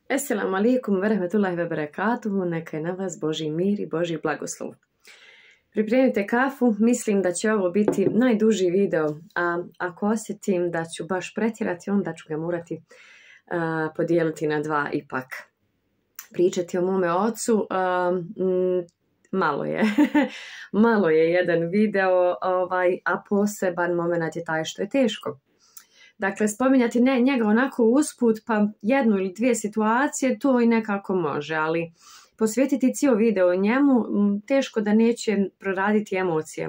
Assalamu alaikum wa rahmatullahi wa barakatuhu, neka je na vas Božji mir i Božji blagoslov. Pripremite kafu, mislim da će ovo biti najduži video, a ako osjetim da ću baš pretjerati, onda ću ga morati podijeliti na dva ipak. Pričati o mome ocu, malo je. Malo je jedan video, a poseban moment je taj što je teško. Dakle, spominjati njega onako usput, pa jednu ili dvije situacije, to i nekako može, ali posvetiti cijel video njemu, teško da neće proraditi emocije.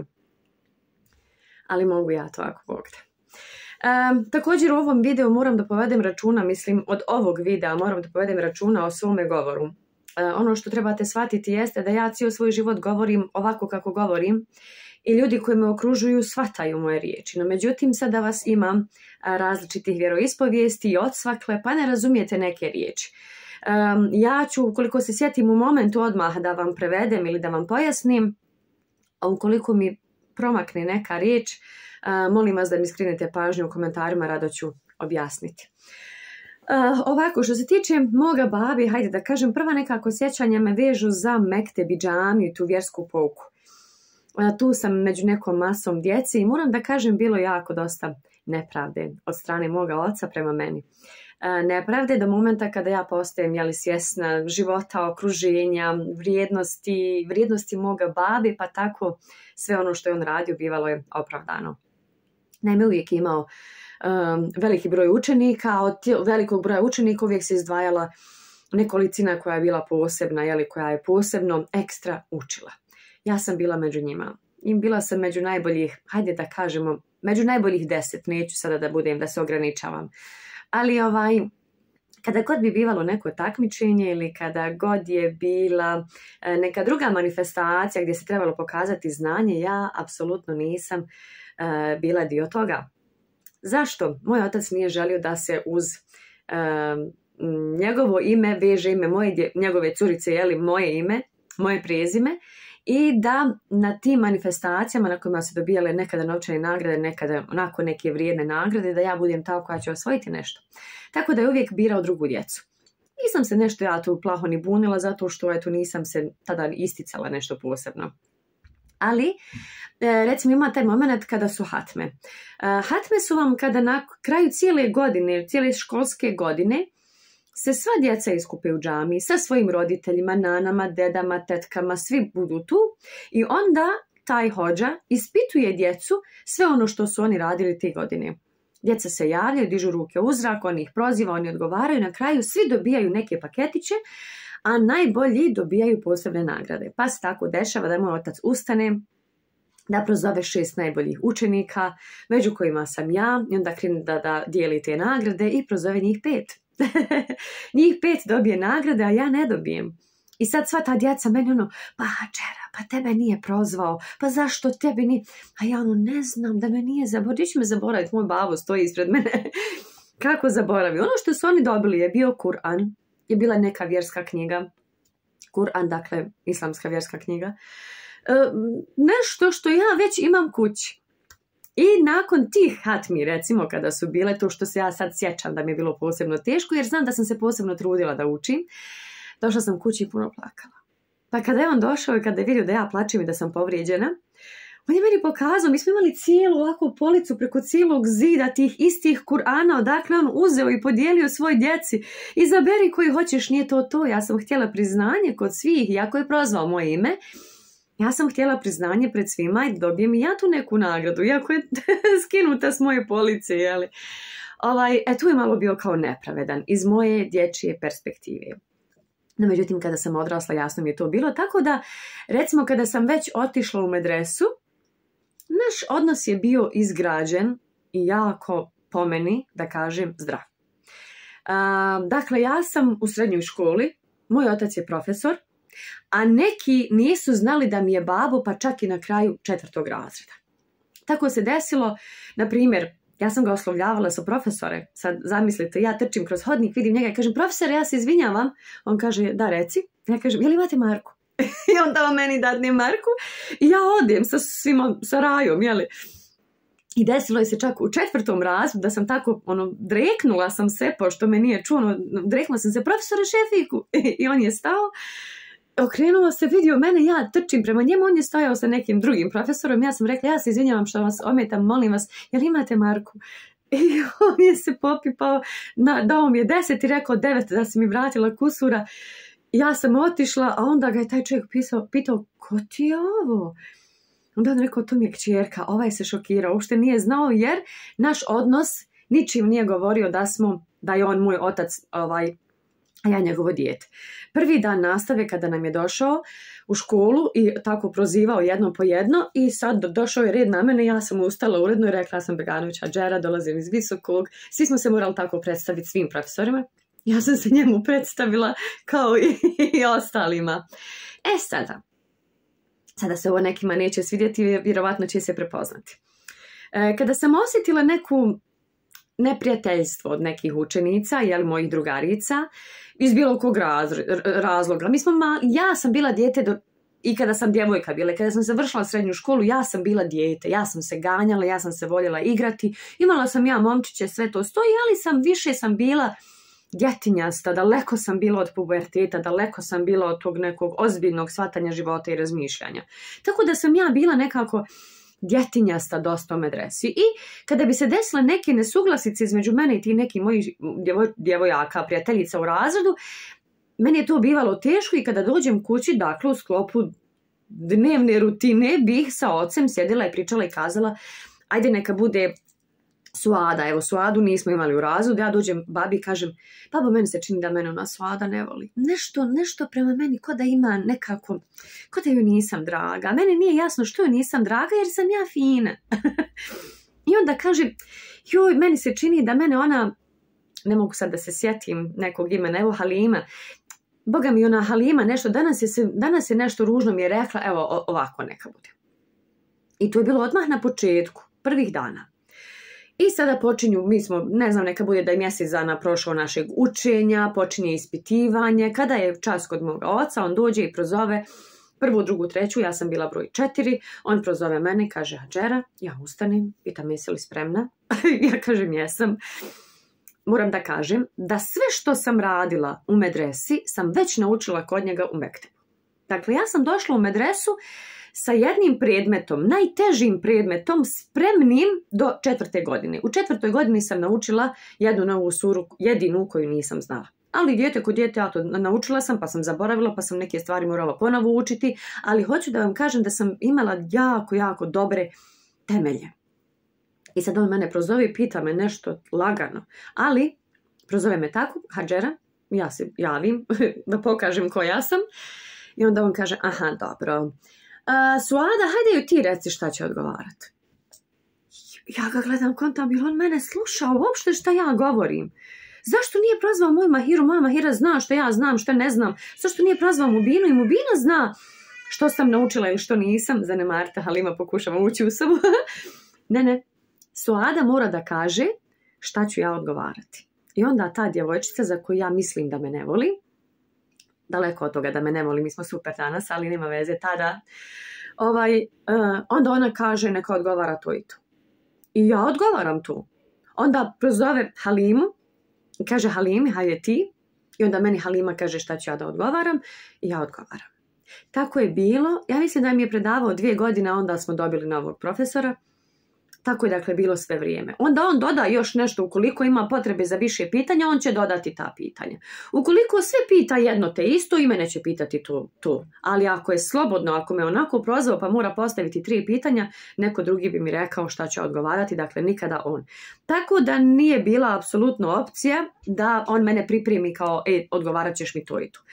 Ali mogu ja to ako Bog da. Također u ovom videu moram da povedem računa, od ovog videa moram da povedem računa o svome govoru. Ono što trebate shvatiti jeste da ja cijel svoj život govorim ovako kako govorim i ljudi koji me okružuju shvataju moje riječi. No, međutim, sada vas imam različitih vjeroispovijesti i odsvakle, pa ne razumijete neke riječi. Ja ću, ukoliko se sjetim u momentu odmah da vam prevedem ili da vam pojasnim, a ukoliko mi promakne neka riječ, molim vas da mi skrenete pažnju u komentarima, rado ću objasniti. Ovako, što se tiče moga babi, hajde da kažem, prva nekako sjećanja me vežu za mekteb i džamiju, tu vjersku pouku. Tu sam među nekom masom djece i moram da kažem, bilo jako dosta nepravde od strane moga oca prema meni. Nepravde do momenta kada ja postajem svjesna života, okruženja, vrijednosti moga babi, pa tako sve ono što je on radio bivalo je opravdano. Naime, uvijek je imao veliki broj učenika, a od velikog broja učenika uvijek se izdvajala nekolicina koja je bila posebna, koja je posebno ekstra učila. Ja sam bila među njima i bila sam među najboljih, hajde da kažemo, među najboljih 10, neću sada da se ograničavam. Ali kada god bi bivalo neko takmičenje ili kada god je bila neka druga manifestacija gdje se trebalo pokazati znanje, ja apsolutno nisam bila dio toga. Zašto? Moj otac nije želio da se uz njegovo ime veže ime njegove curice, moje ime, moje prezime, i da na tim manifestacijama na kojima se dobijale nekada novčane nagrade, nekada onako neke vrijedne nagrade, da ja budem ta koja će osvojiti nešto. Tako da je uvijek birao drugu djecu. Nisam se nešto ja tu plaho ni bunila, zato što nisam se tada isticala nešto posebno. Ali, recimo, ima taj moment kada su hatme. Hatme su vam kada na kraju cijele godine, cijele školske godine, se sva djeca iskupe u džamiji sa svojim roditeljima, nanama, dedama, tetkama, svi budu tu i onda taj hodža ispituje djecu sve ono što su oni radili te godine. Djeca se javljaju, dižu ruke u zrak, on ih proziva, oni odgovaraju, na kraju svi dobijaju neke paketiće, a najbolji dobijaju posebne nagrade. Pa se tako dešava da moj otac ustane, da prozove 6 najboljih učenika, među kojima sam ja, i onda krene da dijeli te nagrade i prozove njih 5. Njih 5 dobije nagrade, a ja ne dobijem. I sad sva ta djeca meni pa Đera, pa tebe nije prozvao, pa zašto tebi nije, a ja ne znam da me nije zaboravio, gdje će me zaboraviti, moj babo stoji ispred mene. Kako zaboravi? Ono što su oni dobili je bio Kur'an, je bila neka vjerska knjiga, Kur'an, dakle islamska vjerska knjiga, nešto što ja već imam kući. I nakon tih hatmi, recimo, kada su bile, to što se ja sad sjećam da mi je bilo posebno teško, jer znam da sam se posebno trudila da učim, došla sam kući i puno plakala. Pa kada je on došao i kada je vidio da ja plačem i da sam povrijeđena, on je meni pokazao, mi smo imali cijelu ovakvu policu preko cijelog zida tih istih Kur'ana, odakle on uzeo i podijelio svoj djeci. Izaberi koji hoćeš, nije to. Ja sam htjela priznanje kod svih, iako je prozvao moje ime, ja sam htjela priznanje pred svima i dobijem i ja tu neku nagradu, iako je skinuta s moje police, tu je malo bio kao nepravedan iz moje dječje perspektive. No, međutim, kada sam odrasla, jasno mi je to bilo, tako da, recimo, kada sam već otišla u medresu, naš odnos je bio izgrađen i jako, po meni, da kažem, zdrav. Dakle, ja sam u srednjoj školi, moj otac je profesor, a neki nisu znali da mi je babo, pa čak i na kraju 4. razreda. Tako se desilo, na primjer, ja sam ga oslovljavala sa profesore. Sad zamislite, ja trčim kroz hodnik, vidim njega i kažem, profesore, ja se izvinjavam. On kaže, da, reci. Ja kažem, jel imate Marku? I on dao meni dadne Marku i ja odem sa Rajom, I desilo je se čak u 4. razredu da sam tako, dreknula sam se, pošto me nije čuo, dreknula sam se profesore Šefiku i on je stao, okrenuo se, vidio mene, ja trčim prema njemu, on je stajao sa nekim drugim profesorom, ja sam rekla, ja se izvinjavam što vas ometam, molim vas, jel imate Marku? I on je se popipao, dao mi je 10 i rekao 9 da si mi vratila kusura. Ja sam otišla, a onda ga je taj čovjek pitao, ko ti je ovo? Onda on rekao, to mi je kćerka, ovaj se šokirao, uopšte nije znao jer naš odnos ničim nije govorio da je on moj otac, a ja njegovo dijete. Prvi dan nastave kada nam je došao u školu i tako prozivao jedno po jedno i sad došao je red na mene, ja sam ustala uredno i rekla sam Beganović Hadžera, dolazim iz Visokog, svi smo se morali tako predstaviti svim profesorima. Ja sam se njemu predstavila kao i ostalima. Sada se ovo nekima neće svidjeti, vjerovatno će se prepoznati. Kada sam osjetila neku neprijateljstvo od nekih učenica, mojih drugarica, iz bilo kog razloga. Ja sam bila dijete i kada sam djevojka bila, kada sam završila srednju školu, ja sam bila dijete, ja sam se ganjala, ja sam se voljela igrati, imala sam ja momčiće, sve to stoji, ali više sam bila djetinjasta, daleko sam bila od puberteta, daleko sam bila od tog nekog ozbiljnog shvatanja života i razmišljanja. Tako da sam ja bila nekako djetinjasta dosta u medresi i kada bi se desile neke nesuglasice između mene i ti neki mojih djevojaka, prijateljica u razredu, meni je to bivalo teško i kada dođem kući, dakle u sklopu dnevne rutine bih sa ocem sjedila i pričala i kazala, ajde neka bude Suada, evo Suadu nismo imali u razredu, ja dođem babi i kažem, babo, meni se čini da mene ona Suada ne voli. Nešto prema meni ko da ima nekako, ko da ju nisam draga. Meni nije jasno što ju nisam draga jer sam ja fina. I onda kaže, joj, meni se čini da mene ona, ne mogu sad da se sjetim nekog imena, evo Halima, Boga mi ona Halima, nešto, danas je nešto ružno mi je rekla, evo ovako neka bude. I to je bilo odmah na početku, prvih dana. I sada počinju, mi smo, ne znam, neka bude da je mjesec dana prošao našeg učenja, počinje ispitivanje. Kada je čas kod moga oca, on dođe i prozove 1., 2., 3, ja sam bila broj 4, on prozove mene i kaže, Hadžera, ja ustanem, pitam jesi li spremna? Ja kažem jesam. Moram da kažem da sve što sam radila u medresi sam već naučila kod njega u mektebu. Dakle, ja sam došla u medresu sa jednim predmetom, najtežim predmetom, spremnim do 4. godine. U 4. godini sam naučila jednu novu suru, jedinu koju nisam znala. Ali dijete ko dijete, ja to naučila sam, pa sam zaboravila, pa sam neke stvari morala ponovo učiti, ali hoću da vam kažem da sam imala jako dobre temelje. I sad on mene prozove i pita me nešto lagano, ali prozove me tako, Hadžera, ja se javim da pokažem ko ja sam, i onda on kaže, aha, dobro, Suada, hajde ju ti reci šta će odgovarati. Ja ga gledam kontam, jer on mene slušao uopšte šta ja govorim. Zašto nije prozvao moju Mahiru? Moja Mahira zna što ja znam, što ne znam. Zašto nije prozvao Mubinu i Mubina zna što sam naučila ili što nisam. Zanemarite, Halima pokušava ući u sobu. Ne. Suada mora da kaže šta ću ja odgovarati. I onda ta djevojčica za koju ja mislim da me ne voli, daleko od toga da me ne voli, mi smo super danas, ali nema veze tada, onda ona kaže neka odgovara to i to. I ja odgovaram to. Onda prozove Halimu i kaže Halimi, hajde ti. I onda meni Halima kaže šta ću ja da odgovaram i ja odgovaram. Tako je bilo. Ja mislim da mi je predavao 2 godine, onda smo dobili novog profesora. Tako je dakle bilo sve vrijeme. Onda on doda još nešto, ukoliko ima potrebe za više pitanja, on će dodati ta pitanja. Ukoliko sve pita jedno te isto, i mene će pitati to. Ali ako je slobodno, ako me onako prozvao pa mora postaviti 3 pitanja, neko drugi bi mi rekao šta će odgovarati, dakle nikada on. Tako da nije bila apsolutno opcija da on mene pripremi kao, odgovarat ćeš mi to i to.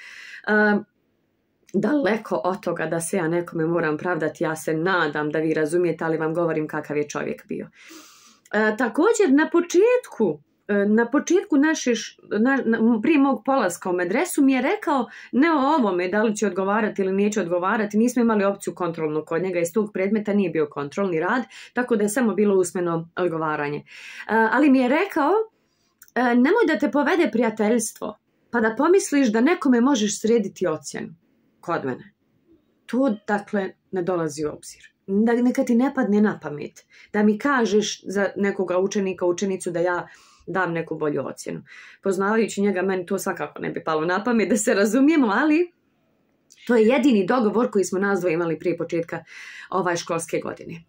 Daleko od toga da se ja nekome moram pravdati, ja se nadam da vi razumijete, ali vam govorim kakav je čovjek bio. Također na početku prije mog polaska u medresu mi je rekao ne o ovome, da li će odgovarati ili neće odgovarati, nismo imali opciju kontrolnu kod njega, iz tog predmeta nije bio kontrolni rad, tako da je samo bilo usmeno odgovaranje. Ali mi je rekao, nemoj da te povede prijateljstvo, pa da pomisliš da nekome možeš srediti ocjenu kod mene. To, dakle, ne dolazi u obzir. da neka ti ne padne na pamet, da mi kažeš za nekoga učenika, učenicu da ja dam neku bolju ocjenu. Poznavajući njega, meni to svakako ne bi palo na pamet, da se razumijemo, ali to je jedini dogovor koji smo nas dvoje imali prije početka školske godine.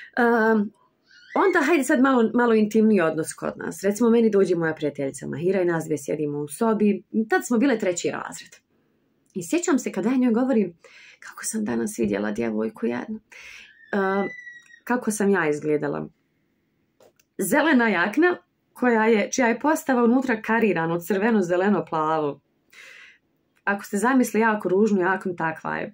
Onda hajde sad malo intimniji odnos kod nas. Recimo meni dođe moja prijateljica Mahira i nas dvije sjedimo u sobi. Tad smo bile 3. razred. I sjećam se kada ja njoj govorim kako sam danas vidjela djevojku jednu. Kako sam ja izgledala. Zelena jakna čija je postava unutra karirano, crveno, zeleno, plavo. Ako ste zamisli jako ružnu, jako takva je.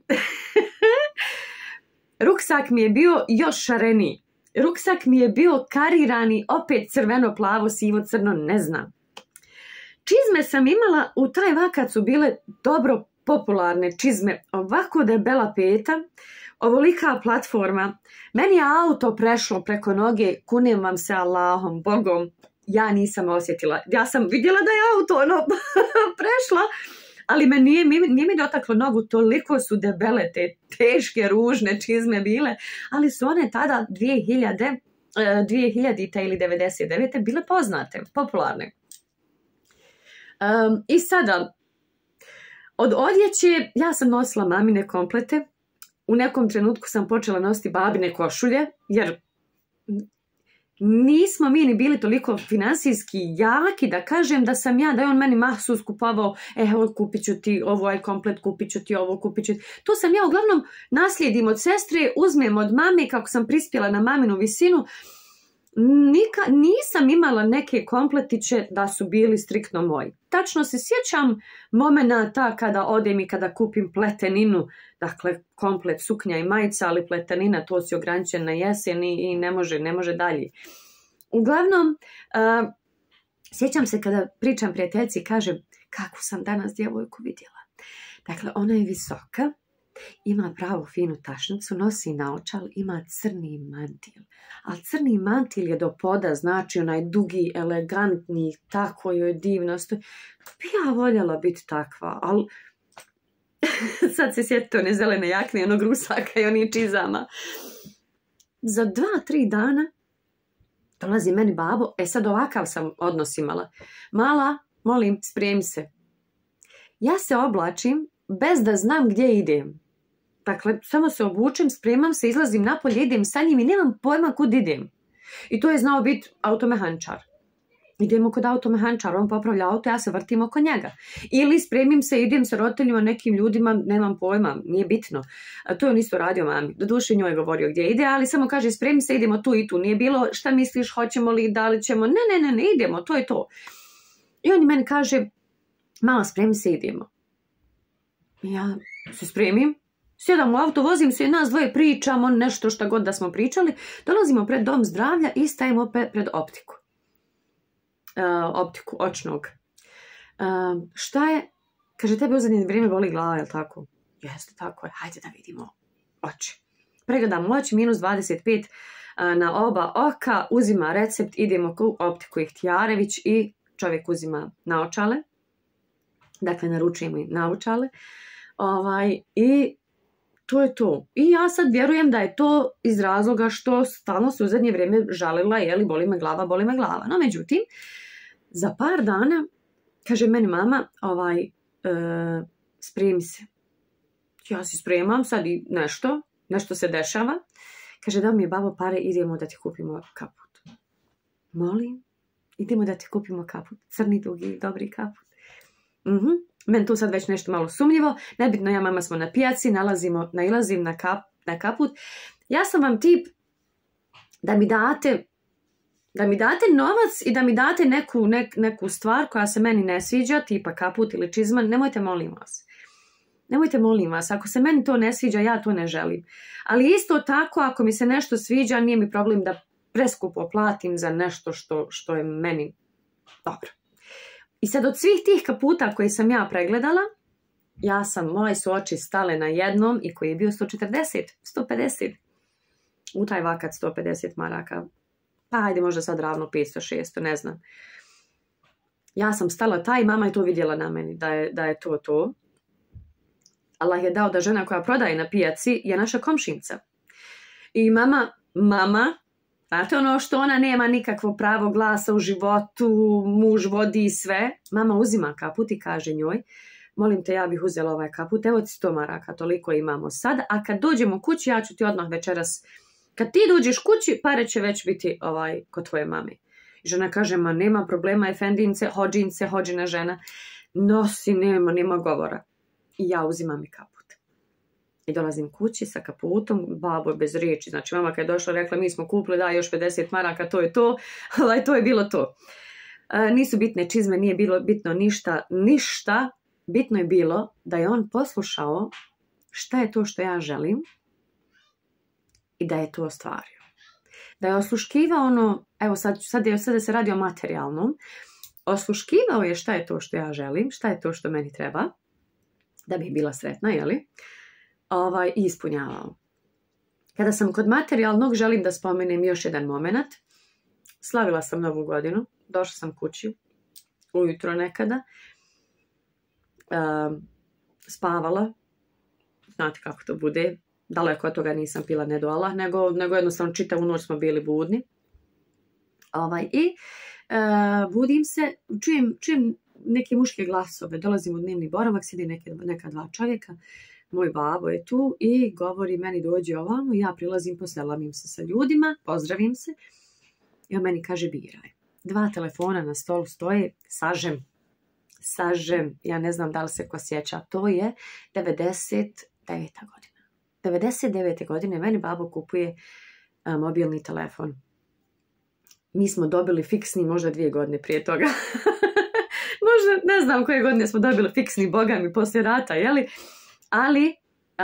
Ruksak mi je bio još šareniji. Ruksak mi je bio karirani, opet crveno, plavo, sivo, crno, ne znam. Čizme sam imala, u taj vakat su bile dobro popularne čizme, ovako debela peta, ovolika platforma. Meni je auto prešlo preko noge, kunem vam se Allahom, Bogom, ja nisam osjetila. Ja sam vidjela da je auto prešla, ali nije mi dotaklo nogu, toliko su debele te teške, ružne čizme bile, ali su one tada 2000. ili 99. bile poznate, popularne. I sada, od odjeće ja sam nosila mamine komplete, u nekom trenutku sam počela nositi babine košulje, jer nismo mi ni bili toliko finansijski jaki da kažem da je on meni mahsus kupovao, evo kupit ću ti ovaj komplet, kupit ću ti ovo, kupit ću ti. To sam ja uglavnom naslijedim od sestre, uzmem od mame, kako sam prispjela na maminu visinu. Nisam imala neke kompletiće da su bili striktno moji. Tačno se sjećam momenata kada odem i kada kupim pleteninu, dakle komplet suknja i majica, ali pletenina to si ograničen na jesen i ne može dalje. Uglavnom, sjećam se kada pričam prijateljici i kažem kako sam danas djevojku vidjela. Dakle, ona je visoka, ima pravu finu tašnicu, nosi naočal, ima crni mantil. Ali crni mantil je do poda, znači onaj dugi, elegantni, tako joj divno. Bi ja voljela biti takva, ali sad se sjetite one zelene jakne, onog rusaka i onih čizama. Za 2-3 dana dolazi meni babo, sad ovakav sam odnos imala. Mala, molim, spremi se. Ja se oblačim bez da znam gdje idem. Dakle, samo se obučem, spremam se, izlazim napolje, idem sa njim i nemam pojma kud idem. I to je znao biti automehančar. Idemo kod automehančara, on popravlja auto, ja se vrtim oko njega. Ili spremim se, idem sa roditeljima, nekim ljudima, nemam pojma, nije bitno. To je on isto radio mami. Doduše njoj je govorio gdje ide, ali samo kaže spremi se, idemo tu i tu. Nije bilo šta misliš, hoćemo li, da li ćemo. Ne, idemo, to je to. I on meni kaže, mala, spremi se, idemo. Ja se spremim. Sjedam u auto, vozim se i nas dvoje pričamo nešto šta god da smo pričali. Dolazimo pred dom zdravlja i stajemo pred optiku. Optiku očnog. Šta je? Kaže, tebe u zadnje vrijeme boli glava, je li tako? Jeste, tako je. Hajde da vidimo oči. Pregledam oči, -25 na oba oka, uzima recept, idemo u optiku Ihtijarević i čovjek uzima naočale. Dakle, naručujemo i naočale. I to je to. I ja sad vjerujem da je to iz razloga što stalno se u zadnje vrijeme žalila, boli me glava. No, međutim, za par dana, kaže meni mama, spremi se. Ja se spremam, sad i nešto se dešava. Kaže, da mi je babo pare, idemo da ti kupimo kaput. Molim, idemo da ti kupimo kaput. Crni, dugi, dobri kaput. Meni tu sad već nešto malo sumnjivo. Nebitno, ja mama smo na pijaci, nailazim na kaput. Ja sam vam tip da mi date novac i da mi date neku stvar koja se meni ne sviđa, tipa kaput ili čizma. Nemojte, molim vas. Ako se meni to ne sviđa, ja to ne želim. Ali isto tako, ako mi se nešto sviđa, nije mi problem da preskupo platim za nešto što je meni dobro. I sad od svih tih kaputa koje sam ja pregledala, moje su oči stale na jednom i koji je bio 150. U taj vakat 150 maraka. Pa ajde možda sad ravno 500-600, ne znam. Ja sam stala taj, mama je to vidjela na meni, da je to. Allah je dao da žena koja prodaje na pijaci je naša komšinca. I mama, znate ono što ona nema nikakvo pravo glasa u životu, muž vodi sve, mama uzima kaput i kaže njoj, molim te, ja bih uzela ovaj kaput, evo ti 100 maraka, toliko imamo sad, a kad dođemo kući, ja ću ti odmah večeras, kad ti dođeš kući, pare će već biti kod tvoje mame. I žena kaže, ma nema problema, efendince, hođina žena, nosi, nema govora. I ja uzimam i kaput. I dolazim kući sa kaputom, babo bez riječi, znači mama kad je došla rekla, mi smo kupili, da, još 50 maraka, to je to, to je bilo to. Nisu bitne čizme, nije bilo bitno ništa, bitno je bilo da je on poslušao šta je to što ja želim i da je to ostvario. Da je osluškivao ono, evo sad se radi o materijalnom, osluškivao je šta je to što ja želim, šta je to što meni treba, da bih bila sretna, jeli? I ispunjavao. Kada sam kod materijalnog, želim da spomenem još jedan moment. Slavila sam Novu godinu, došla sam kući, ujutro nekada, spavala, znate kako to bude, daleko od toga nisam pila ne do Allah, nego jednostavno čitavu noć smo bili budni. Budim se, čujem neke muške glasove, dolazim u dnevni boravak, sjedi neka 2 čovjeka, moj babo je tu i govori meni dođi ovamo, ja prilazim, poselamim se sa ljudima, pozdravim se i on meni kaže biraj. 2 telefona na stolu stoje, sažem, ja ne znam da li se ko sjeća, to je 99. godina. 99. godine meni babo kupuje mobilni telefon. Mi smo dobili fiksni možda 2 godine prije toga. Možda ne znam koje godine smo dobili fiksni, boga mi, poslije rata, jeli? Ali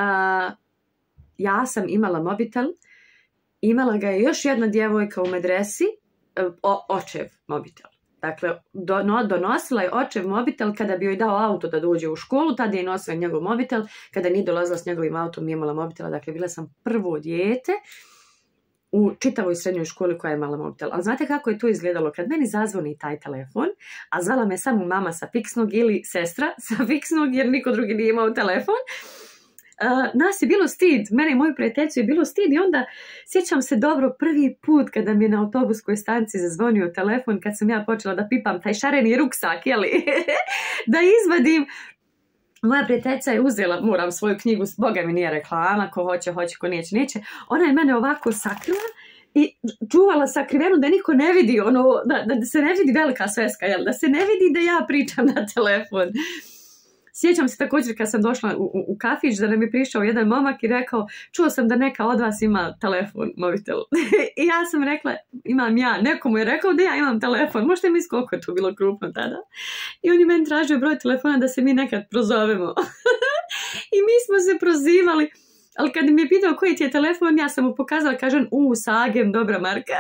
ja sam imala mobitel, imala ga je još jedna djevojka u medresi, očev mobitel. Dakle, donosila je očev mobitel kada bi joj dao auto da dođe u školu, tada je nosila njegov mobitel, kada nije dolazila s njegovim autom nije imala mobitela, dakle bila sam prvo dijete u čitavoj srednjoj školi koja je imala mobitel. Ali znate kako je to izgledalo? Kad meni zazvoni taj telefon, a zvala me samo mama sa fiksnog ili sestra sa fiksnog jer niko drugi nije imao telefon, nas je bilo stid, mene i moju prijateljicu je bilo stid i onda sjećam se dobro prvi put kada mi je na autobuskoj stanici zazvonio telefon kad sam ja počela da pipam taj šareni ruksak, jeli? Da izvadim. Moja prijateljica je uzela, moram svoju knjigu, boga mi nije reklama, ko hoće, ko neće. Ona je mene ovako sakrila i čuvala sakrivenu da niko ne vidi, da se ne vidi velika sveska, jel? Da se ne vidi da ja pričam na telefon. Sjećam se također kad sam došla u kafić da nam je prišao jedan momak i rekao, čuo sam da neka od vas ima telefon, mobitel. I ja sam rekla, imam ja. Nekomu je rekao da ja imam telefon. Možete mi koliko je to bilo krupno tada. I on je meni tražio broj telefona da se mi nekad prozovemo. I mi smo se prozivali. Ali kad mi je pitao koji ti je telefon, ja sam mu pokazala, kažem, Sagem, dobra marka.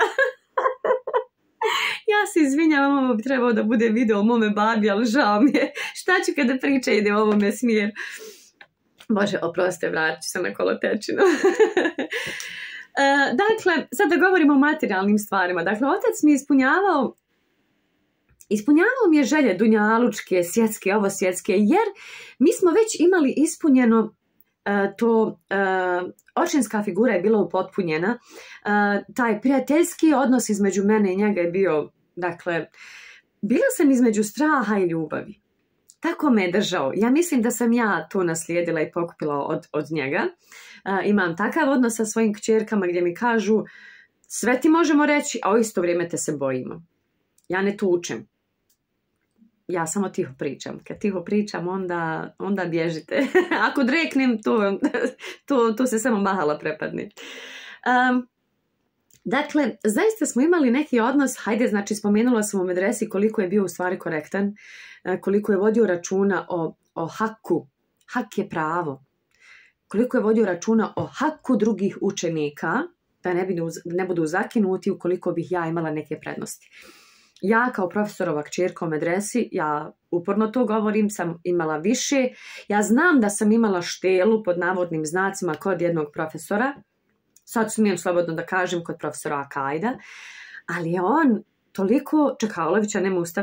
Ja se izvinjavam, ovo bi trebao da bude video o mome babi, ali žao mi je. Šta ću kada priča ide u ovome smjeru? Bože, oproste, vratit ću se na kolotečinu. Dakle, sad da govorimo o materijalnim stvarima. Dakle, otac mi je ispunjavao mi je želje dunjalučke, svjetske, ovo svjetske, jer mi smo već imali ispunjeno očinska figura je bila upotpunjena, taj prijateljski odnos između mene i njega je bio, dakle, bila sam između straha i ljubavi. Tako me je držao. Ja mislim da sam ja to naslijedila i pokupila od njega. Imam takav odnos sa svojim kćerkama gdje mi kažu sve ti možemo reći, a u isto vrijeme te se bojimo. Ja ne tučem. Ja samo tiho pričam. Kad tiho pričam, onda bježite. Ako dreknem, to se samo mahala prepadne. Dakle, zaista smo imali neki odnos, znači spomenula sam u medresi koliko je bio u stvari korektan, koliko je vodio računa o haku. Hak je pravo. Koliko je vodio računa o haku drugih učenika, da ne budu zakinuti ukoliko bih ja imala neke prednosti. Ja kao profesorova kćerka u medresi, ja uporno to govorim, sam imala više. Ja znam da sam imala štelu pod navodnim znacima kod jednog profesora. Sad smijem slobodno da kažem kod profesora Akajda. Ali je on toliko, Čekalovića, ne Mustafe,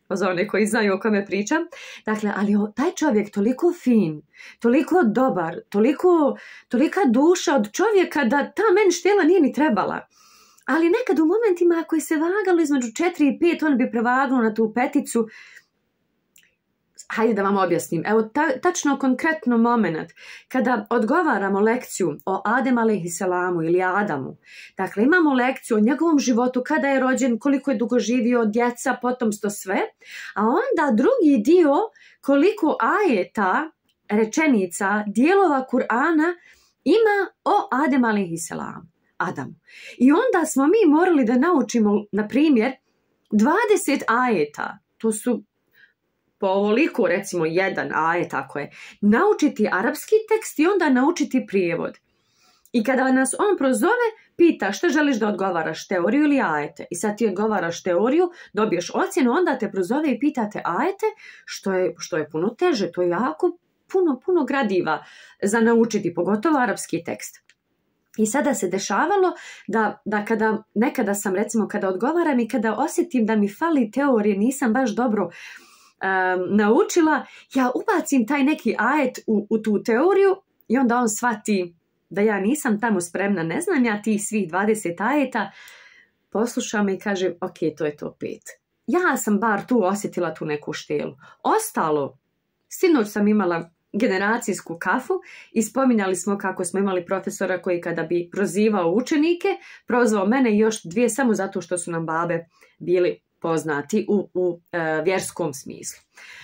za one koji znaju o kome pričam. Dakle, ali taj čovjek toliko fin, toliko dobar, tolika duša od čovjeka da ta meni štela nije ni trebala. Ali nekad u momentima ako je se vagalo između 4 i 5, on bi prevagnuo na tu peticu. Hajde da vam objasnim. Evo, tačno konkretno moment kada odgovaramo lekciju o Adem alejhiselamu ili Adamu. Dakle, imamo lekciju o njegovom životu, kada je rođen, koliko je dugo živio, djeca, potomstvo, sve. A onda drugi dio, koliko ajeta, rečenica, dijelova Kur'ana ima o Adem alejhiselamu. Adamu. I onda smo mi morali da naučimo, na primjer, 20 ajeta. To su po ovoliko, recimo, jedan ajet, tako je. Naučiti arapski tekst i onda naučiti prijevod. I kada nas on prozove, pita što želiš da odgovaraš, teoriju ili ajete. I sad ti odgovaraš teoriju, dobiješ ocjenu, onda te prozove i pitate ajete, što je puno teže. To je jako puno gradiva za naučiti, pogotovo arapski tekst. I sada se dešavalo da kada, nekada sam recimo kada odgovaram i kada osjetim da mi fali teorije, nisam baš dobro naučila, ja ubacim taj neki ajet u tu teoriju i onda on shvati da ja nisam tamo spremna, ne znam ja tih svih 20 ajeta, posluša me i kaže ok, to je to 5. Ja sam bar tu osjetila tu neku štelu. Ostalo, sinoć sam imala generacijsku kafu i spominjali smo kako smo imali profesora koji kada bi prozivao učenike, prozvao mene i još 2 samo zato što su nam babe bili poznati u vjerskom smislu.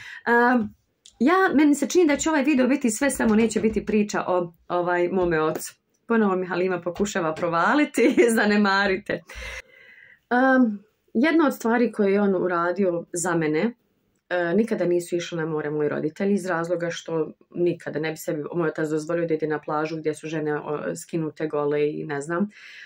Meni se čini da će ovaj video biti sve, samo neće biti priča o mome ocu. Ponovo mi Halima pokušava provaliti, zanemarite. Jedna od stvari koje je on uradio za mene, nikada nisu išli na more moji roditelji iz razloga što nikada ne bi sebi moj otac dozvolio da ide na plažu gdje su žene skinute gole i ne znam.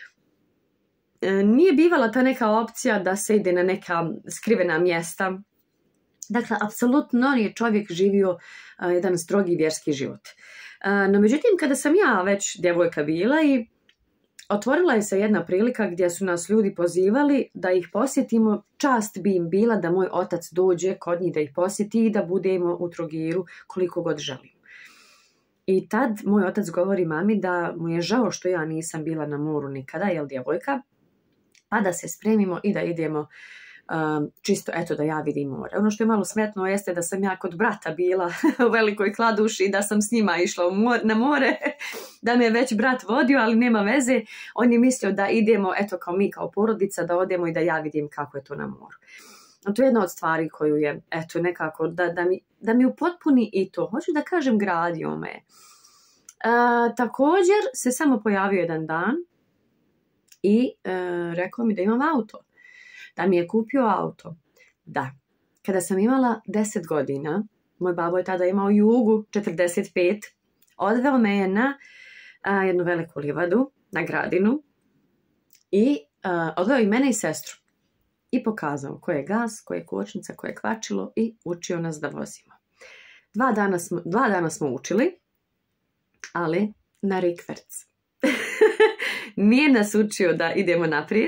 Nije bivala ta neka opcija da se ide na neka skrivena mjesta. Dakle, apsolutno je čovjek živio jedan strogi vjerski život. No, međutim, kada sam ja već djevojka bila i otvorila je se jedna prilika gdje su nas ljudi pozivali da ih posjetimo, čast bi im bila da moj otac dođe kod njih da ih posjeti i da budemo u Trogiru koliko god želimo. I tad moj otac govori mami da mu je žao što ja nisam bila na moru nikada, jel djevojka, pa da se spremimo i da idemo čisto eto da ja vidim more. Ono što je malo smetno jeste da sam ja kod brata bila u Velikoj Kladuši i da sam s njima išla na more, da me je već brat vodio, ali nema veze. On je mislio da idemo, eto kao mi kao porodica, da odemo i da ja vidim kako je to na moru. To je jedna od stvari koju je, eto nekako, da mi upotpuni i to. Hoću da kažem, gradio me. Također se samo pojavio jedan dan i rekao mi da imam auto. Da mi je kupio auto. Da. Kada sam imala 10 godina, moj babo je tada imao Jugu 45, odveo me je na jednu veliku livadu, na Gradinu, i odveo i mene i sestru. I pokazao ko je gas, ko je kočnica, ko je kvačilo i učio nas da vozimo. 2 dana smo učili, ali na rikverc. Nije nas učio da idemo naprijed,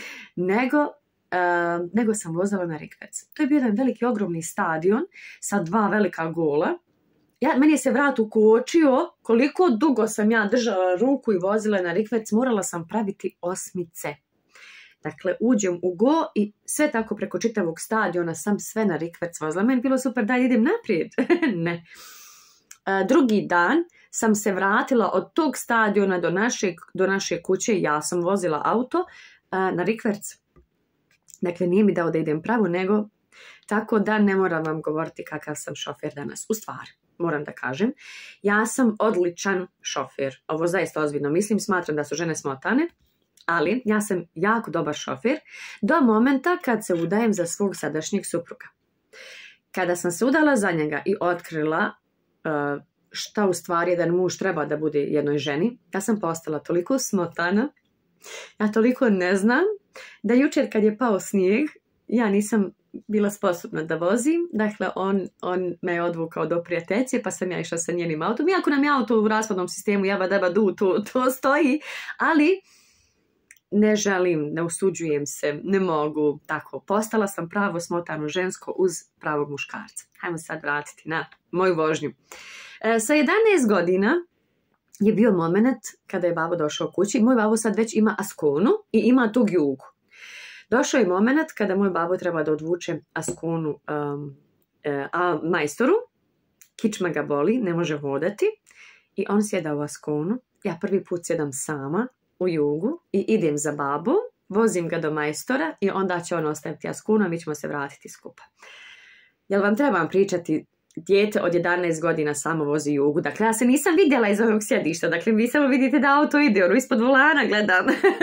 nego sam vozila na rikverc. To je bio jedan veliki, ogromni stadion sa 2 velika gola. Meni je se vrat ukočio, koliko dugo sam ja držala ruku i vozila na rikverc, morala sam praviti 8. Dakle, uđem u go i sve tako preko čitavog stadiona sam sve na rikverc vozila. Meni je bilo super da idem naprijed. Ne. Drugi dan sam se vratila od tog stadiona do naše kuće. Ja sam vozila auto na rikverc. Dakle, nije mi dao da idem pravo, nego tako da ne moram vam govoriti kakav sam šofer danas. U stvari, moram da kažem, ja sam odličan šofer. Ovo zaista ozbiljno mislim, smatram da su žene smotane, ali ja sam jako dobar šofer do momenta kad se udajem za svog sadašnjeg supruga. Kada sam se udala za njega i otkrila šta u stvari jedan muž treba da bude jednoj ženi, ja sam postala toliko smotana, ja toliko ne znam, da jučer kad je pao snijeg, ja nisam bila sposobna da vozim. Dakle, on me je odvukao do prijateljice, pa sam ja išla sa njenim autom. Iako nam je auto u rashodnom sistemu, jaba daba du, to stoji, ali ne želim, ne usuđujem se, ne mogu, tako. Postala sam pravo smotano žensko uz pravog muškarca. Hajmo sad vratiti na moju vožnju. Sa 11 godina je bio moment kada je babo došao kući. Moj babo sad već ima Askonu i ima tog Jugu. Došao je moment kada moj babo treba da odvuče Askonu majstoru. Kičma ga boli, ne može hodati. I on sjeda u Askonu. Ja prvi put sjedam sama u Jugu i idem za babu. Vozim ga do majstora i onda će on ostaviti Askonu, a mi ćemo se vratiti skupa. Jel vam trebam pričati, dijete od 11 godina samo vozi Jugu. Dakle, ja se nisam vidjela iz ovog sjedišta. Dakle, vi samo vidite da auto ide, ispod volana gledam.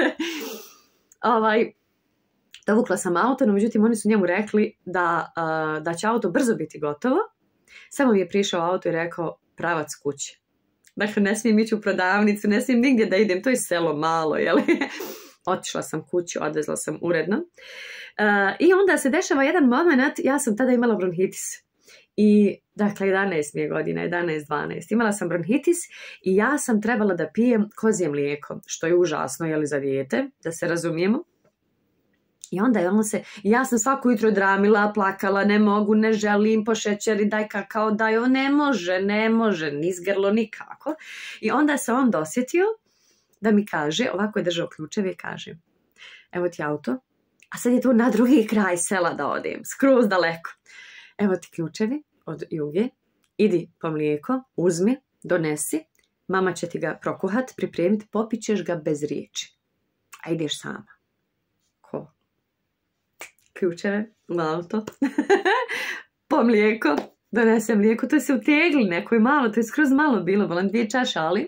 Dovukla sam auto, no međutim oni su njemu rekli da će auto brzo biti gotovo. Samo mi je prišao auto i rekao pravac kuće. Dakle, ne smijem ići u prodavnicu, ne smijem nigdje da idem, to je selo malo, jel? Otišla sam kući, odvezla sam uredno. I onda se dešava jedan moment, ja sam tada imala bronhitis. I, dakle, 11 mi je godina, 11-12. Imala sam bronhitis i ja sam trebala da pijem kozje mlijeko, što je užasno, jel, za dijete, da se razumijemo. I onda je ja sam svako jutro dramila, plakala, ne mogu, ne želim, po šećeri, daj kakao, daj, on ne može, niz grlo nikako. I onda se on dosjetio da mi kaže, ovako je držao ključeve i kaže, evo ti auto, a sad je tu na drugi kraj sela da odem, skroz daleko. Evo ti ključevi od Juge, idi po mlijeko, uzmi, donesi, mama će ti ga prokuhat, pripremiti, popićeš ga bez riječi, a ideš sama. Ko? Ključeve u auto, po mlijeko, donese mlijeko, to se utegli neko je malo, to je skroz malo bilo, volim 2 čaše, ali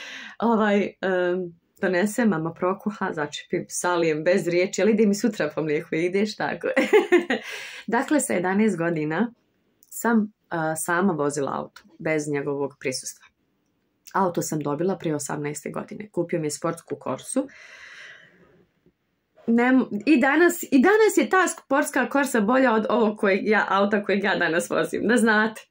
donese, mama prokuha, začepim, salijem bez riječi, ali ide mi sutra po mlijeku, ideš, tako. Dakle, sa 11 godina sam sama vozila auto, bez njegovog prisustva. Auto sam dobila prije 18. godine. Kupio mi je sportsku Corsu. I danas je ta sportska Corsa bolja od ovog auta kojeg ja danas vozim, da znate.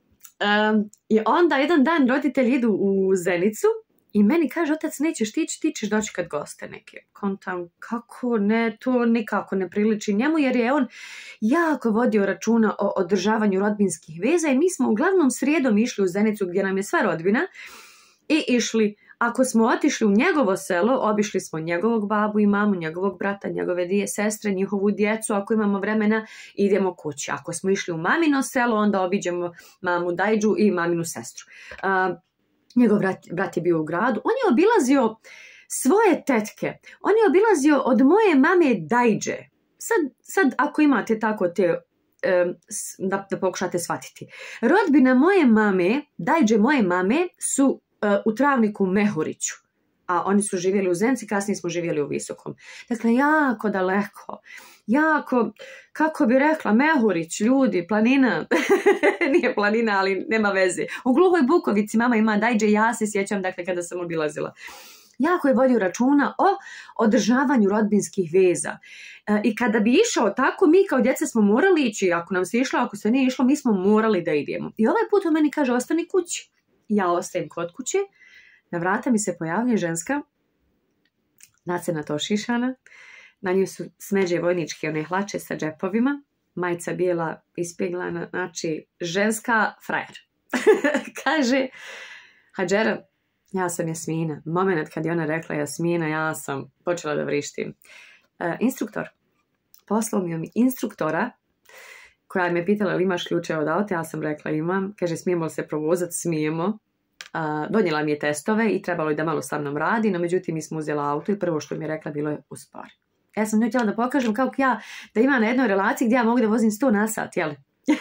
I onda jedan dan roditelji idu u Zenicu i meni kaže, otac, nećeš ti ćeš doći kad goste neke. Kontam, kako ne, to nikako ne priliči njemu, jer je on jako vodio računa o održavanju rodbinskih veza i mi smo uglavnom srijedom išli u Zenicu gdje nam je sva rodbina i išli. Ako smo otišli u njegovo selo, obišli smo njegovog babu i mamu, njegovog brata, njegove 2 sestre, njihovu djecu, ako imamo vremena, idemo kući. Ako smo išli u mamino selo, onda obiđemo mamu Dajđu i maminu sestru. Njegov brat je bio u gradu. On je obilazio svoje tetke. On je obilazio od moje mame Dajđe. Sad ako imate tako te, da pokušate shvatiti. Rodbina moje mame, Dajđe moje mame, su u Travniku Mehuriću, a oni su živjeli u Zenci, kasnije smo živjeli u Visokom. Dakle, jako daleko, jako, kako bi rekla, Mehurić, ljudi, planina, nije planina, ali nema veze. U Gluhoj Bukovici mama ima Dajđe, ja se sjećam, dakle, kada sam obilazila. Jako je vodio računa o održavanju rodbinskih veza. I kada bi išao tako, mi kao djeca smo morali ići, ako nam se išlo, ako se nije išlo, mi smo morali da idemo. I ovaj put on meni kaže, ostani kući. Ja ostajem kod kuće, na vrata mi se pojavlja ženska, nacenata ošišana, na nju su smeđe vojničke, one hlače sa džepovima, majica bijela ispjeglana, znači ženska frajer. Kaže, Hadžera, ja sam Jasmina. Moment kad je ona rekla Jasmina, ja sam počela da vrištim. Instruktor, poslao mi instruktora, koja me pitala ili imaš ključe od auta, ja sam rekla imam. Kaže, smijemo li se provozati? Smijemo. Donijela mi je testove i trebalo je da malo sa mnom radi, no međutim mi smo uzela auto i prvo što mi je rekla bilo je uspori. Ja sam njoj htjela da pokažem kako ja da imam na jednoj relaciji gdje ja mogu da vozim 100 na sat, jel?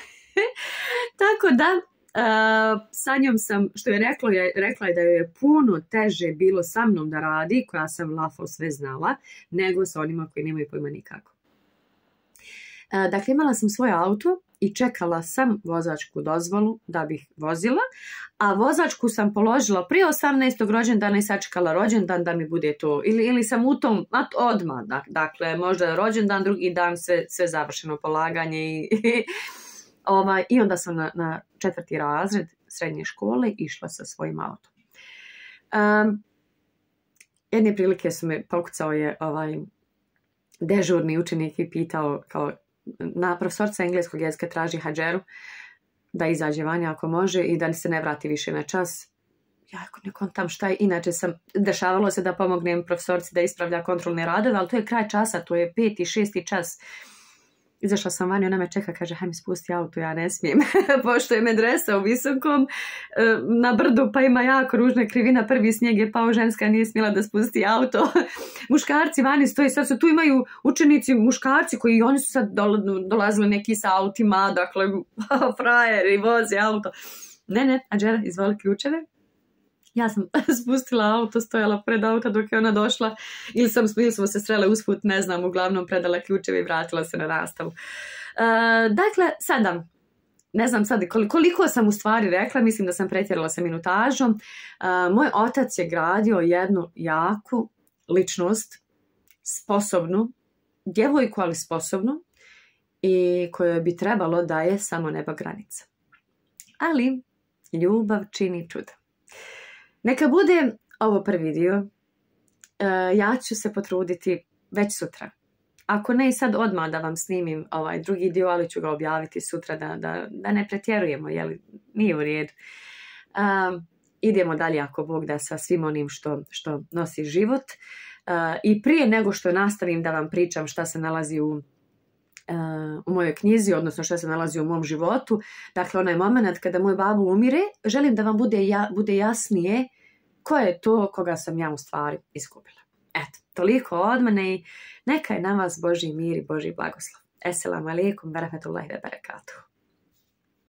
Tako da, sa njom sam, što je rekla je da joj je puno teže bilo sa mnom da radi, koja sam lafo sve znala, nego sa onima koji nemaju pojma nikako. Dakle, imala sam svoj auto i čekala sam vozačku dozvolu da bih vozila, a vozačku sam položila prije 18. rođendana i sačekala rođendan da mi bude to, ili sam u tom odmah, dakle, možda rođendan, drugi dan sve završeno polaganje i onda sam na 4. razred srednje škole išla sa svojim autom. jedne prilike su me pokucao je dežurni učenik i pitao kao na profesorca engleskog jezika traži Hadžeru da izađe vanja ako može i da se ne vrati više na čas. Ja ne kontam šta je, inače dešavalo se da pomognem profesorci da ispravlja kontrolne radove, ali to je kraj časa, to je 5. i 6. čas. Izašla sam vani, ona me čeka, kaže, haj mi spusti auto, ja ne smijem, pošto je medresa u Visokom, na brdu, pa ima jako ružna krivina, prvi snijeg je pao, ženska nije smjela da spusti auto, muškarci vani stoji, sad se tu imaju učenici, muškarci koji oni su sad dolazili neki sa autima, dakle, frajeri, voze auto. Ne, Hadžera, izvoli ključeve. Ja sam spustila auto, stojala pred auto dok je ona došla ili smo se srele usput, ne znam, uglavnom predala ključeve i vratila se na nastavu. Dakle, sada, ne znam sad koliko sam u stvari rekla, mislim da sam pretjerala sa minutažom. Moj otac je gradio jednu jaku ličnost, sposobnu, djevojku ali sposobnu i kojoj bi trebalo da je samo neba granica. Ali ljubav čini čuda. Neka bude ovo prvi dio, ja ću se potruditi već sutra. Ako ne i sad odmah da vam snimim ovaj drugi dio, ali ću ga objaviti sutra da ne pretjerujemo, jer nije u redu. Idemo dalje ako Bog da sa svim onim što nosi život. I prije nego što nastavim da vam pričam šta se nalazi u mojoj knjizi, odnosno što se nalazi u mom životu, dakle onaj moment kada moj babo umire, želim da vam bude jasnije ko je to koga sam ja u stvari izgubila. Eto, toliko od mene i neka je na vas Božji mir i Božji blagoslov. Esselamu alaikum, wa rahmetullahi wa barakatuh.